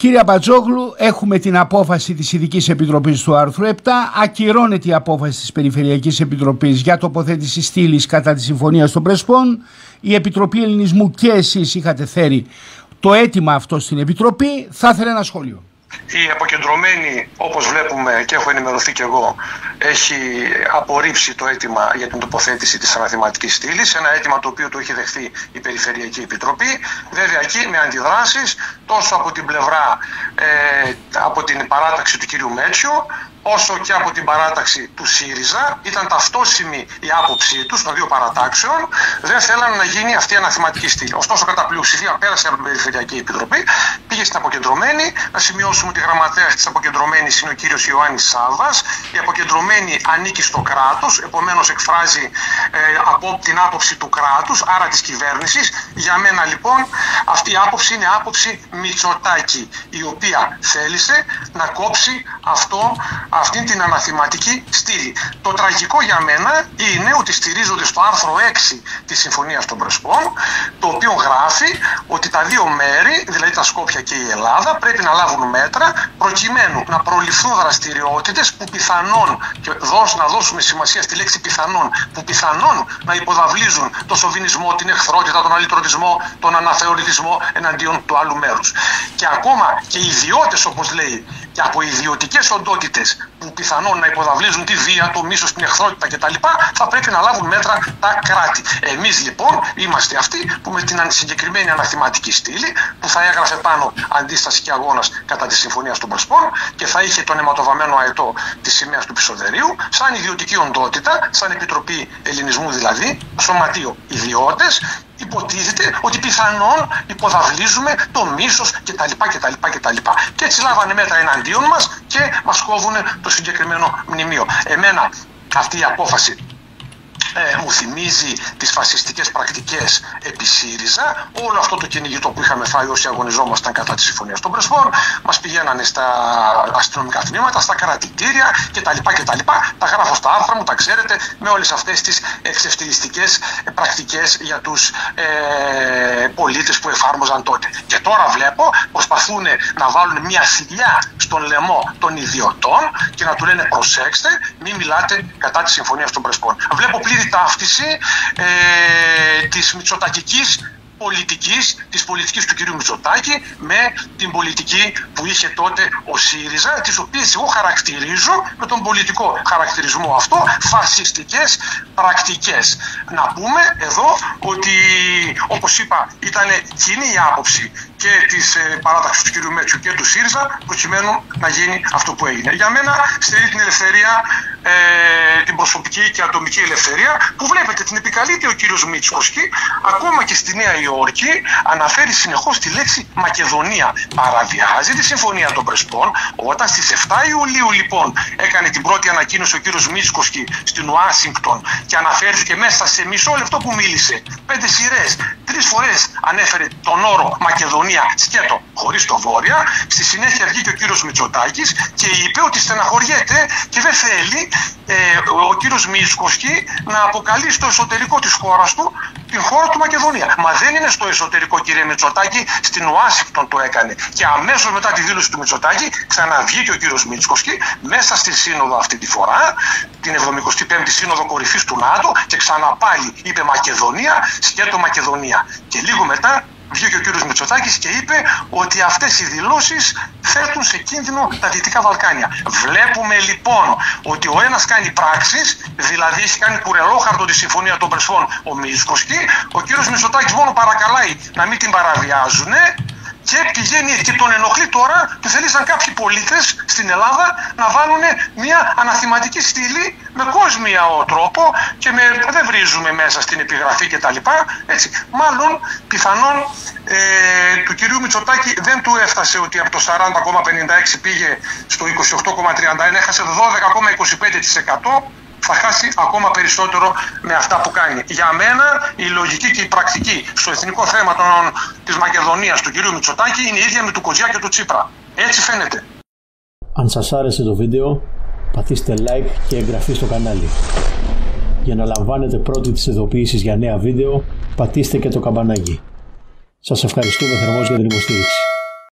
Κύριε Αμπατζόγλου, έχουμε την απόφαση της Ειδικής Επιτροπής του άρθρου 7. Ακυρώνεται η απόφαση της Περιφερειακής Επιτροπής για τοποθέτηση στήλης κατά τη Συμφωνία των Πρεσπών. Η Επιτροπή Ελληνισμού και εσείς είχατε φέρει το αίτημα αυτό στην Επιτροπή. Θα ήθελα ένα σχόλιο. Η αποκεντρωμένη, όπως βλέπουμε και έχω ενημερωθεί και εγώ, έχει απορρίψει το αίτημα για την τοποθέτηση της αναθεματικής στήλης, ένα αίτημα το οποίο το είχε δεχθεί η Περιφερειακή Επιτροπή, βέβαια εκεί με αντιδράσεις τόσο από την πλευρά από την παράταξη του κυρίου Μέτσιου, όσο και από την παράταξη του ΣΥΡΙΖΑ. Ήταν ταυτόσιμη η άποψή τους των δύο παρατάξεων, δεν θέλανε να γίνει αυτή η αναθεματική στήλη. Ωστόσο, κατά πλειοψηφία πέρασε από την Περιφερειακή Επιτροπή, πήγε στην αποκεντρωμένη. Να σημειώσουμε ότι γραμματέας της αποκεντρωμένης είναι ο κύριος Ιωάννης Σάββας. Η αποκεντρωμένη ανήκει στο κράτος, επομένως εκφράζει από την άποψη του κράτους, άρα της κυβέρνησης. Για μένα λοιπόν αυτή η άποψη είναι άποψη Μητσοτάκη, η οποία θέλησε να κόψει αυτή την αναθεματική στήλη. Το τραγικό για μένα είναι ότι στηρίζονται στο άρθρο 6 της Συμφωνίας των Πρεσπών, το οποίο γράφει ότι τα δύο μέρη, δηλαδή τα Σκόπια και η Ελλάδα, πρέπει να λάβουν μέτρα προκειμένου να προληφθούν δραστηριότητες που πιθανόν, και να δώσουμε σημασία στη λέξη πιθανόν, που πιθανόν να υποδαβλίζουν το σοβινισμό, την εχθρότητα, τον αλυτρωτισμό, τον αναθεωρητισμό εναντίον του άλλου μέρους. Και ακόμα και οι ιδιώτες, όπως λέει, και από ιδιωτικές οντότητες που πιθανόν να υποδαβλίζουν τη βία, το μίσος, την εχθρότητα κτλ., θα πρέπει να λάβουν μέτρα τα κράτη. Εμείς λοιπόν είμαστε αυτοί που με την συγκεκριμένη αναθεματική στήλη, που θα έγραφε πάνω αντίσταση και αγώνας κατά τη Συμφωνία των Πρεσπών και θα είχε τον αιματοβαμμένο αετό της σημαίας του Πισωδερίου, σαν ιδιωτική οντότητα, σαν Επιτροπή Ελληνισμού δηλαδή, σωματείο ιδιώτες, υποτίθεται ότι πιθανόν υποδαβλίζουμε το μίσος κτλ. Και έτσι λάβανε μέτρα εναντίον μας και μας κόβουν το συγκεκριμένο μνημείο. Εμένα αυτή η απόφαση μου θυμίζει τις φασιστικές πρακτικές επί ΣΥΡΙΖΑ. Όλο αυτό το κυνηγητό που είχαμε φάει όσοι αγωνιζόμασταν κατά τη Συμφωνία των Πρεσπών, μας πηγαίνανε στα αστυνομικά τμήματα, στα κρατητήρια κτλ. Τα γράφω στα άρθρα μου, τα ξέρετε, με όλες αυτές τις εξευτελιστικές πρακτικές για τους πολίτες που εφάρμοζαν τότε. Και τώρα βλέπω προσπαθούν να βάλουν μια θηλιά στον λαιμό των ιδιωτών και να του λένε προσέξτε, μην μιλάτε κατά τη Συμφωνία των Πρεσπών. Βλέπω πλήρη ταύτιση της μητσοτακικής πολιτικής, της πολιτικής του κυρίου Μητσοτάκη με την πολιτική που είχε τότε ο ΣΥΡΙΖΑ, τις οποίες εγώ χαρακτηρίζω με τον πολιτικό χαρακτηρισμό αυτό φασιστικές πρακτικές. Να πούμε εδώ ότι, όπως είπα, ήταν κοινή η άποψη και της παράταξης του κυρίου Μέτσιου και του ΣΥΡΙΖΑ προκειμένου να γίνει αυτό που έγινε. Για μένα στερεί την ελευθερία, την προσωπική και ατομική ελευθερία, που βλέπετε την επικαλείται ο κύριος Μητσοτάκη, ακόμα και στη Νέα Υόρκη αναφέρει συνεχώς τη λέξη Μακεδονία. Παραβιάζει τη Συμφωνία των Πρεσπών. Όταν στις 7 Ιουλίου λοιπόν έκανε την πρώτη ανακοίνωση ο κύριος Μητσοτάκη στην Ουάσιγκτον και αναφέρθηκε μέσα σε μισό λεπτό που μίλησε 5 σειρές, 3 φορές ανέφερε τον όρο Μακεδονία σκέτο χωρίς το βόρεια. Στη συνέχεια βγήκε ο κύριος Μητσοτάκης και είπε ότι στεναχωριέται και δεν θέλει ο κύριος Μητσοτάκη να αποκαλεί στο εσωτερικό της χώρας του την χώρα του Μακεδονία. Μα δεν είναι στο εσωτερικό, κύριε Μητσοτάκη, στην Ουάσιγκτον το έκανε. Και αμέσως μετά τη δήλωση του Μητσοτάκη ξαναβγήκε ο κύριος Μητσοτάκη μέσα στη σύνοδο αυτή τη φορά, την 75η Σύνοδο Κορυφής του ΝΑΤΟ, και ξαναπάλι είπε Μακεδονία, σκέτο Μακεδονία. Και λίγο μετά βγήκε ο κύριος Μητσοτάκης και είπε ότι αυτές οι δηλώσεις θέτουν σε κίνδυνο τα Δυτικά Βαλκάνια. Βλέπουμε λοιπόν ότι ο ένας κάνει πράξεις, δηλαδή έχει κάνει κουρελόχαρτο τη Συμφωνία των Πρεσπών ο Μητσοτάκης, ο κύριος Μητσοτάκης μόνο παρακαλάει να μην την παραβιάζουν και πηγαίνει και τον ενοχλεί τώρα που θέλησαν κάποιοι πολίτες στην Ελλάδα να βάλουν μια αναθεματική στήλη με κόσμιο τρόπο και δεν βρίζουμε μέσα στην επιγραφή κτλ. Έτσι, μάλλον πιθανόν του κυρίου Μητσοτάκη δεν του έφτασε ότι από το 40,56 πήγε στο 28,31, έχασε 12,25%. Θα χάσει ακόμα περισσότερο με αυτά που κάνει. Για μένα η λογική και η πρακτική στο εθνικό θέμα της Μακεδονίας του κυρίου Μητσοτάκη είναι η ίδια με του Κοτζιά και του Τσίπρα. Έτσι φαίνεται. Αν σας άρεσε το βίντεο, πατήστε like και εγγραφή στο κανάλι. Για να λαμβάνετε πρώτοι τις ειδοποιήσεις για νέα βίντεο, πατήστε και το καμπανάκι. Σας ευχαριστούμε θερμώς για την υποστήριξη.